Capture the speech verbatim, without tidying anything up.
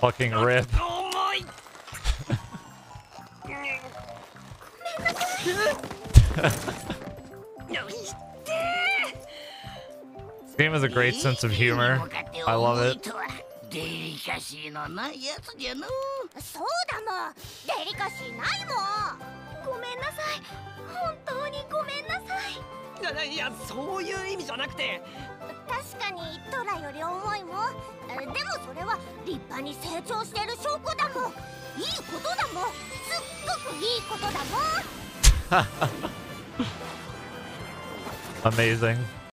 fucking rip. This game has a great sense of humor. I love it. デリカシーのないやつじゃの。 そうだもん。デリカシーないもん。ごめんなさい。本当にごめんなさい。 いや、そういう意味じゃなくて。 確かにトラより重いもん。でもそれは立派に成長してる証拠だもん。いいことだもん。すっごくいいことだもん。 Amazing.